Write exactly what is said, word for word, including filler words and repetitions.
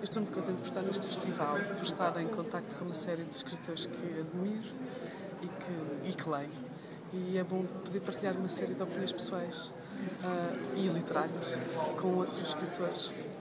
estou muito contente por estar neste festival, por estar em contacto com uma série de escritores que admiro e que, e que leio. E é bom poder partilhar uma série de opiniões pessoais uh, e literárias com outros escritores.